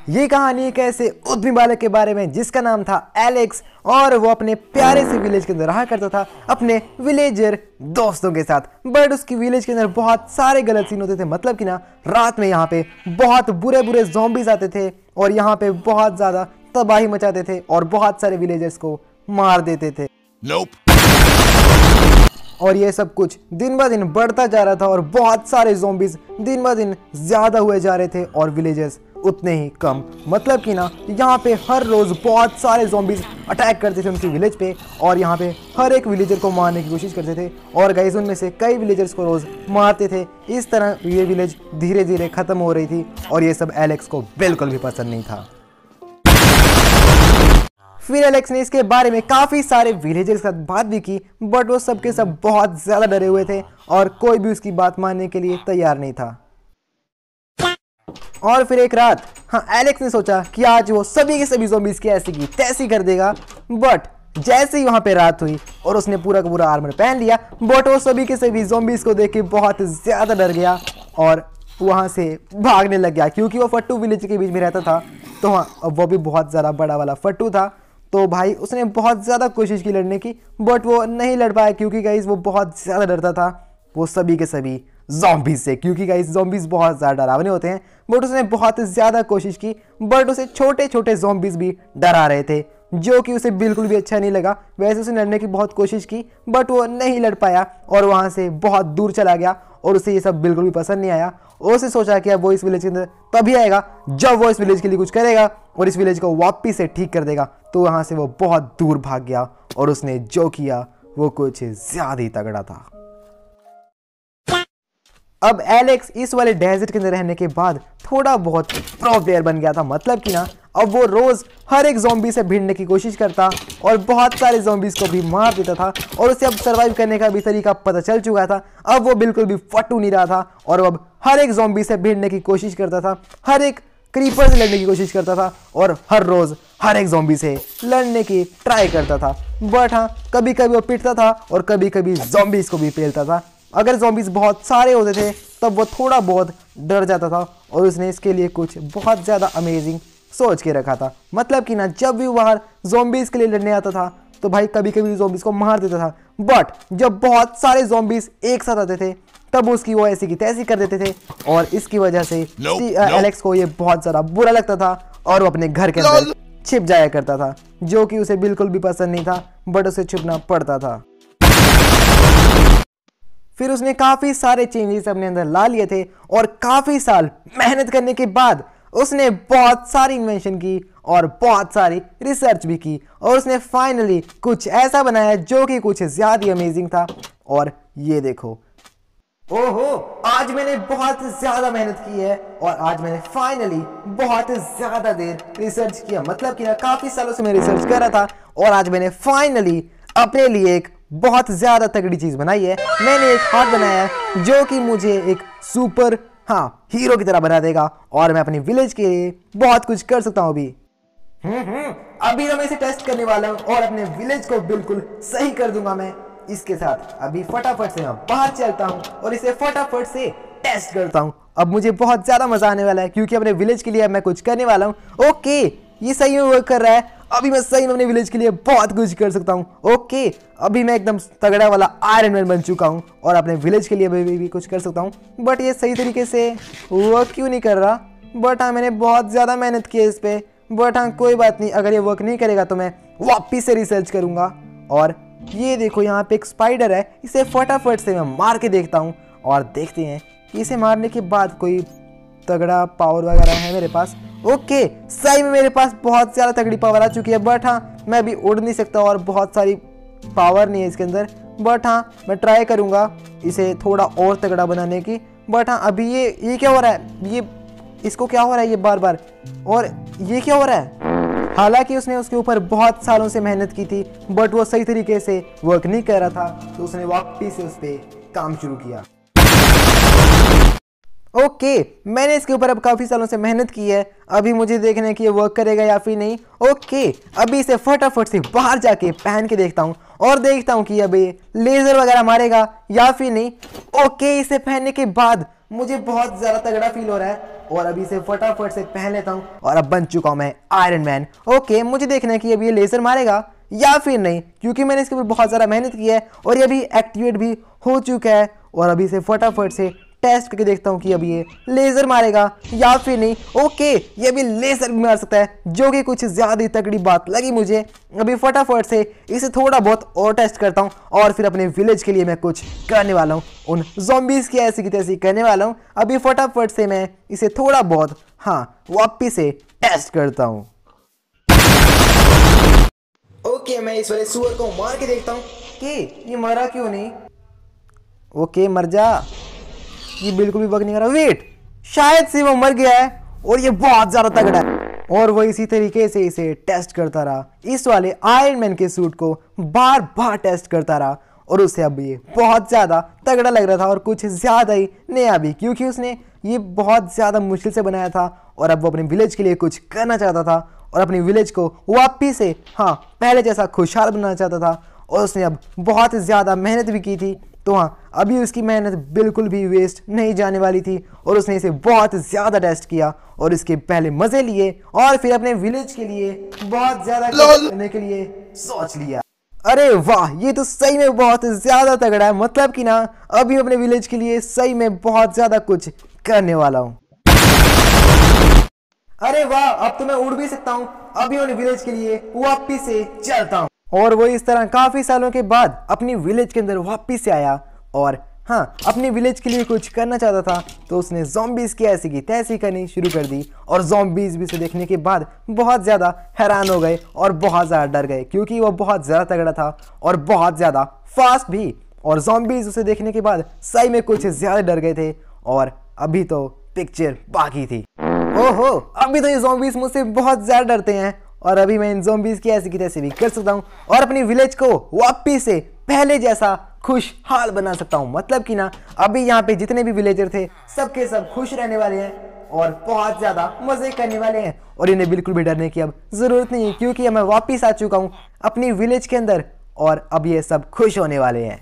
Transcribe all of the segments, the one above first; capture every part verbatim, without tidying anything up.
ये कहानी एक ऐसे उद्यमी बालक के बारे में जिसका नाम था एलेक्स और वो अपने प्यारे से विलेज के अंदर रहा करता था अपने विलेजर दोस्तों के साथ। बट उसकी विलेज के अंदर बहुत सारे गलत सीन होते थे, मतलब कि ना रात में यहाँ पे बहुत बुरे बुरे ज़ॉम्बीज आते थे और यहाँ पे बहुत ज़्यादा तबाही मचाते थे और बहुत सारे विलेजर्स को मार देते थे। Nope. और ये सब कुछ दिन ब दिन बढ़ता जा रहा था और बहुत सारे ज़ॉम्बीज दिन ब दिन ज़्यादा हुए जा रहे थे और विलेजर्स उतने ही कम। मतलब कि ना यहाँ पे हर रोज़ बहुत सारे ज़ॉम्बीज अटैक करते थे उनकी विलेज पे और यहाँ पे हर एक विलेजर को मारने की कोशिश करते थे और गाइस उनमें से कई विलेजर्स को रोज़ मारते थे। इस तरह ये विलेज धीरे धीरे ख़त्म हो रही थी और ये सब एलेक्स को बिल्कुल भी पसंद नहीं था। फिर एलेक्स ने इसके बारे में काफ़ी सारे विलेजर्स के साथ बात भी की, बट वो सब के सब बहुत ज़्यादा डरे हुए थे और कोई भी उसकी बात मानने के लिए तैयार नहीं था। और फिर एक रात हाँ एलेक्स ने सोचा कि आज वो सभी के सभी ज़ॉम्बीज़ की ऐसी की तैसी कर देगा। बट जैसे ही वहाँ पे रात हुई और उसने पूरा का पूरा आर्मर पहन लिया, बट वो सभी के सभी ज़ॉम्बीज़ को देख के बहुत ज़्यादा डर गया और वहाँ से भागने लग गया। क्योंकि वो फट्टू विलेज के बीच में रहता था तो हाँ वो भी बहुत ज़्यादा बड़ा वाला फट्टू था, तो भाई उसने बहुत ज़्यादा कोशिश की लड़ने की, बट वो नहीं लड़ पाया क्योंकि गाइस वो बहुत ज़्यादा डरता था वो सभी के सभी ज़ॉम्बीज़ से। क्योंकि गाइस ज़ॉम्बीज़ बहुत ज़्यादा डरावने होते हैं, बट उसने बहुत ज़्यादा कोशिश की, बट उसे छोटे छोटे ज़ॉम्बीज़ भी डरा रहे थे जो कि उसे बिल्कुल भी अच्छा नहीं लगा। वैसे उसने लड़ने की बहुत कोशिश की बट वो नहीं लड़ पाया और वहाँ से बहुत दूर चला गया और उसे ये सब बिल्कुल भी पसंद नहीं आया। उसने सोचा कि अब वो इस विलेज के अंदर तभी आएगा जब वो इस विलेज के लिए कुछ करेगा और इस विलेज को वापस से ठीक कर देगा। तो वहाँ से वो बहुत दूर भाग गया और उसने जो किया वो कुछ ज़्यादा ही तगड़ा था। अब एलेक्स इस वाले डेजर्ट के अंदर रहने के बाद थोड़ा बहुत प्रो प्लेयर बन गया था। मतलब कि ना अब वो रोज़ हर एक ज़ॉम्बी से भिड़ने की कोशिश करता और बहुत सारे ज़ॉम्बीज़ को भी मार देता था और उसे अब सर्वाइव करने का भी तरीका पता चल चुका था। अब वो बिल्कुल भी फटू नहीं रहा था और अब हर एक ज़ॉम्बी से भिड़ने की कोशिश करता था, हर एक क्रीपर से लड़ने की कोशिश करता था और हर रोज़ हर एक ज़ॉम्बी से लड़ने की ट्राई करता था। बट हाँ कभी कभी वो पिटता था और कभी कभी ज़ॉम्बीज़ को भी पेलता था। अगर ज़ॉम्बीज़ बहुत सारे होते थे तब वो थोड़ा बहुत डर जाता था और उसने इसके लिए कुछ बहुत ज़्यादा अमेजिंग सोच के रखा था। मतलब कि ना जब भी वो बाहर ज़ॉम्बीज़ के लिए लड़ने आता था तो भाई कभी कभी ज़ॉम्बीज़ को मार देता था, बट जब बहुत सारे ज़ॉम्बीज़ एक साथ आते थे तब उसकी वो ऐसी की तैसी कर देते थे और इसकी वजह से nope, एलेक्स को ये बहुत ज़्यादा बुरा लगता था और वो अपने घर के अंदर छिप जाया करता था जो कि उसे बिल्कुल भी पसंद नहीं था, बट उसे छुपना पड़ता था। फिर उसने काफ़ी सारे चेंजेस अपने अंदर ला लिए थे और काफ़ी साल मेहनत करने के बाद उसने बहुत सारी इन्वेंशन की और बहुत सारी रिसर्च भी की और उसने फाइनली कुछ ऐसा बनाया जो कि कुछ ज़्यादा ही अमेजिंग था। और ये देखो, ओहो आज मैंने बहुत ज़्यादा मेहनत की है और आज मैंने फाइनली बहुत ज़्यादा देर रिसर्च किया। मतलब कि ना काफ़ी सालों से मैं रिसर्च कर रहा था और आज मैंने फाइनली अपने लिए एक बहुत ज़्यादा तगड़ी चीज़ बनाई है। मैंने एक हार्ट बनाया है जो कि मुझे एक सुपर हाँ हीरो की तरह बना देगा और मैं अपनी विलेज के लिए बहुत कुछ कर सकता हूँ। अभी हम्म हम्म अभी तो मैं इसे टेस्ट करने वाला हूँ और अपने विलेज को बिल्कुल सही कर दूंगा मैं इसके साथ। अभी फटाफट से मैं बाहर चलता हूँ और इसे फटाफट से टेस्ट करता हूँ। अब मुझे बहुत ज़्यादा मज़ा आने वाला है क्योंकि अपने विलेज के लिए मैं कुछ करने वाला हूँ। ओके ये सही में वर्क कर रहा है, अभी मैं सही में अपने विलेज के लिए बहुत कुछ कर सकता हूँ। ओके अभी मैं एकदम तगड़ा वाला आयरन मैन बन चुका हूँ और अपने विलेज के लिए भी, भी, भी कुछ कर सकता हूँ। बट ये सही तरीके से वर्क क्यों नहीं कर रहा? बट हाँ मैंने बहुत ज़्यादा मेहनत की है इस पर, बट हाँ कोई बात नहीं, अगर ये वर्क नहीं करेगा तो मैं वापिस से रिसर्च करूँगा। और ये देखो यहाँ पे एक स्पाइडर है, इसे फटाफट से मैं मार के देखता हूँ और देखते हैं कि इसे मारने के बाद कोई तगड़ा पावर वगैरह है मेरे पास। ओके सही में मेरे पास बहुत ज़्यादा तगड़ी पावर आ चुकी है, बट हाँ मैं अभी उड़ नहीं सकता और बहुत सारी पावर नहीं है इसके अंदर। बट हाँ मैं ट्राई करूँगा इसे थोड़ा और तगड़ा बनाने की। बट हाँ अभी ये ये क्या हो रहा है, ये इसको क्या हो रहा है ये बार बार, और ये क्या हो रहा है? हालांकि उसने उसके ऊपर बहुत सालों से मेहनत की थी बट वो सही तरीके से वर्क नहीं कर रहा था, तो उसने वापस से उस पर काम शुरू किया। ओके okay, मैंने इसके ऊपर अब काफ़ी सालों से मेहनत की है, अभी मुझे देखना है कि ये वर्क करेगा या फिर नहीं। ओके okay, अभी इसे फटाफट से बाहर जाके पहन के देखता हूँ और देखता हूँ कि अभी लेज़र वगैरह मारेगा या फिर नहीं। ओके okay, इसे पहनने के बाद मुझे बहुत ज्यादा तगड़ा फील हो रहा है और अभी से फटाफट से पहन लेता हूँ और अब बन चुका हूँ मैं आयरन मैन। ओके, मुझे देखना है कि अभी ये लेजर मारेगा या फिर नहीं, क्योंकि मैंने इसके ऊपर बहुत ज़्यादा मेहनत की है और ये अभी एक्टिवेट भी हो चुका है। और अभी से फटाफट से टेस्ट करके देखता हूँ कि अभी ये लेज़र मारेगा या फिर नहीं। ओके, ये भी लेज़र भी मार सकता है, जो कि कुछ ज़्यादा ही तगड़ी बात लगी मुझे। अभी फटाफट से इसे थोड़ा बहुत और टेस्ट करता हूँ और फिर अपने विलेज के लिए मैं कुछ करने वाला हूँ, उन ज़ॉम्बीज़ की ऐसी की तैसी करने वाला हूँ। अभी फटाफट से मैं इसे थोड़ा बहुत हाँ वापिस से टेस्ट करता हूँ। ओके, मैं इस वाले सुअर को मार के देखता हूँ कि ये मरा क्यों नहीं। ओके, मर जा, ये बिल्कुल भी बग नहीं कर रहा। वेट, शायद से वो मर गया है और ये बहुत ज्यादा तगड़ा है। और वो इसी तरीके से इसे टेस्ट करता रहा, इस वाले आयरन मैन के सूट को बार बार टेस्ट करता रहा और उसे अब ये बहुत ज्यादा तगड़ा लग रहा था और कुछ ज्यादा ही नया भी, क्योंकि उसने ये बहुत ज्यादा मुश्किल से बनाया था और अब वो अपने विलेज के लिए कुछ करना चाहता था और अपने विलेज को वापिस से हाँ पहले जैसा खुशहाल बनाना चाहता था। और उसने अब बहुत ज़्यादा मेहनत भी की थी, तो हाँ अभी उसकी मेहनत बिल्कुल भी वेस्ट नहीं जाने वाली थी और उसने इसे बहुत ज़्यादा टेस्ट किया और इसके पहले मज़े लिए और फिर अपने विलेज के लिए बहुत ज़्यादा करने के लिए सोच लिया। अरे वाह, ये तो सही में बहुत ज़्यादा तगड़ा है। मतलब कि ना अभी अपने विलेज के लिए सही में बहुत ज़्यादा कुछ करने वाला हूँ। अरे वाह, अब तो मैं उड़ भी सकता हूँ। अभी अपने विलेज के लिए वापिस से चलता हूँ। और वो इस तरह काफी सालों के बाद अपनी विलेज के अंदर वापिस से आया और हाँ अपने विलेज के लिए कुछ करना चाहता था, तो उसने ज़ॉम्बीज़ की ऐसी की तैसी करनी शुरू कर दी। और ज़ॉम्बीज़ भी उसे देखने के बाद बहुत ज़्यादा हैरान हो गए और बहुत ज़्यादा डर गए, क्योंकि वो बहुत ज़्यादा तगड़ा था और बहुत ज़्यादा फास्ट भी। और ज़ॉम्बीज़ उसे देखने के बाद सही में कुछ ज़्यादा डर गए थे। और अभी तो पिक्चर बाकी थी। ओहो, अभी तो ये ज़ॉम्बीज़ मुझसे बहुत ज़्यादा डरते हैं और अभी मैं इन ज़ॉम्बीज़ की ऐसी की तैसी भी कर सकता हूँ और अपनी विलेज को वापिस से पहले जैसा खुशहाल बना सकता हूँ। मतलब कि ना अभी यहाँ पे जितने भी विलेजर थे सबके सब खुश रहने वाले हैं और बहुत ज़्यादा मज़े करने वाले हैं और इन्हें बिल्कुल भी डरने की अब ज़रूरत नहीं है, क्योंकि मैं वापिस आ चुका हूँ अपनी विलेज के अंदर और अब ये सब खुश होने वाले हैं।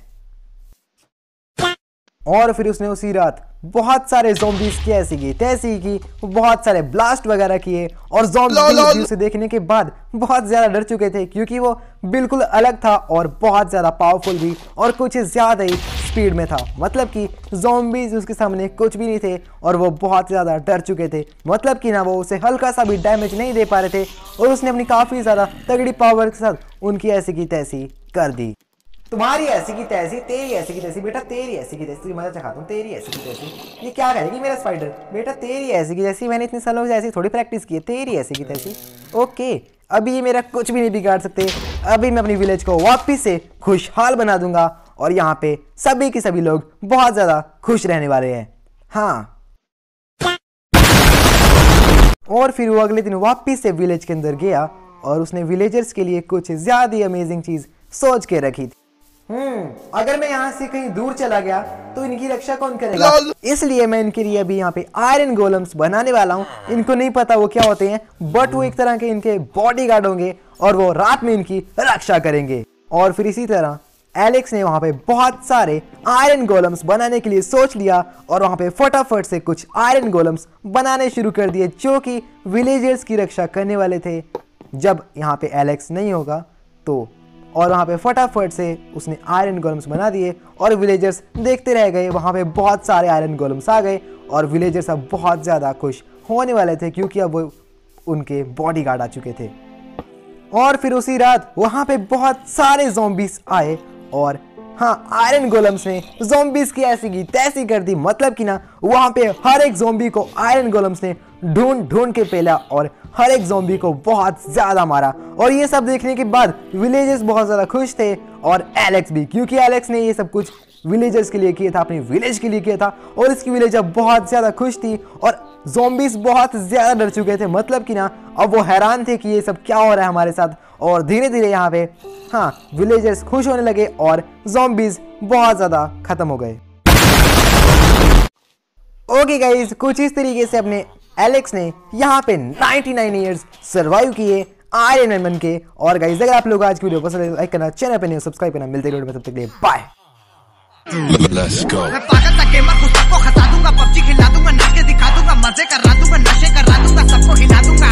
और फिर उसने उसी रात बहुत सारे ज़ॉम्बीज़ की ऐसी की तैसी की, बहुत सारे ब्लास्ट वगैरह किए और ज़ॉम्बीज़ उसे देखने के बाद बहुत ज़्यादा डर चुके थे, क्योंकि वो बिल्कुल अलग था और बहुत ज़्यादा पावरफुल भी और कुछ ज़्यादा ही स्पीड में था। मतलब कि ज़ॉम्बीज़ उसके सामने कुछ भी नहीं थे और वो बहुत ज़्यादा डर चुके थे। मतलब कि ना वो उसे हल्का सा भी डैमेज नहीं दे पा रहे थे और उसने अपनी काफ़ी ज़्यादा तगड़ी पावर के साथ उनकी ऐसी की तैसी कर दी। तुम्हारी ऐसी की तैसी, तेरी ऐसी की तैसी, बेटा तेरी ऐसी की तैसी, मजा चाहता हूँ तेरी ऐसी की तैसी। ये क्या करेगी मेरा स्पाइडर, बेटा तेरी ऐसी की तैसी, मैंने इतने सालों से ऐसी थोड़ी प्रैक्टिस की है, तेरी ऐसी की तैसी। ओके, अभी ये मेरा कुछ भी नहीं बिगाड़ सकते। अभी मैं अपनी विलेज को वापिस से खुशहाल बना दूंगा और यहाँ पे सभी के सभी लोग बहुत ज़्यादा खुश रहने वाले हैं। हाँ, और फिर वो अगले दिन वापिस से विलेज के अंदर गया और उसने विलेजर्स के लिए कुछ ज़्यादा ही अमेजिंग चीज़ सोच के रखी थी। हम्म अगर मैं यहाँ से कहीं दूर चला गया तो इनकी रक्षा कौन करेगा, इसलिए मैं इनके लिए अभी यहाँ पे आयरन गोलम्स बनाने वाला हूँ। इनको नहीं पता वो क्या होते हैं, बट वो एक तरह के इनके बॉडीगार्ड होंगे और वो रात में इनकी रक्षा करेंगे। और फिर इसी तरह एलेक्स ने वहाँ पे बहुत सारे आयरन गोलम्स बनाने के लिए सोच लिया और वहाँ पे फटाफट से कुछ आयरन गोलम्स बनाने शुरू कर दिए, जो कि विलेजर्स की रक्षा करने वाले थे जब यहाँ पे एलेक्स नहीं होगा तो। और वहाँ पे फटाफट से उसने आयरन गोलम्स बना दिए और विलेजर्स देखते रह गए। वहाँ पे बहुत सारे आयरन गोलम्स आ गए और विलेजर्स अब बहुत ज़्यादा खुश होने वाले थे, क्योंकि अब वो उनके बॉडीगार्ड आ चुके थे। और फिर उसी रात वहाँ पे बहुत सारे ज़ॉम्बीज़ आए और हाँ आयरन गोलम्स ने ज़ॉम्बीज़ की ऐसी की तैसी कर दी। मतलब कि ना वहाँ पे हर एक ज़ॉम्बी को आयरन गोलम्स ने ढूंढ ढूंढ के पेला और हर एक ज़ॉम्बी को बहुत ज़्यादा मारा। और ये सब देखने के बाद विलेजर्स बहुत ज़्यादा खुश थे और एलेक्स भी, क्योंकि एलेक्स ने ये सब कुछ विलेजर्स के लिए किया था, अपने विलेज के लिए किया था और इसकी विलेज अब बहुत ज़्यादा खुश थी और ज़ॉम्बीज़ बहुत ज़्यादा डर चुके थे। मतलब कि ना अब वो हैरान थे कि ये सब क्या हो रहा है हमारे साथ। और धीरे धीरे यहाँ पे हाँ विलेजर्स खुश होने लगे और ज़ॉम्बीज़ बहुत ज़्यादा ख़त्म हो गए। ओके गाइस, कुछ इस तरीके से अपने एलेक्स ने यहाँ पे निन्यानवे इयर्स सरवाइव किए आयरन मैन के। और गाइस अगर आप लोग आज की वीडियो पसंद है लाइक करना, चैनल पे नहीं सब्सक्राइब करना। मिलते हैं वीडियो में, तब तक के लिए बाय। Let's go. मैं पागल सा गेमर हूँ, सबको खसा दूंगा, पबजी खिला दूंगा, नाच के दिखा दूंगा, मजे करा दूंगा, नशे करा दूंगा, सबको हिला दूंगा।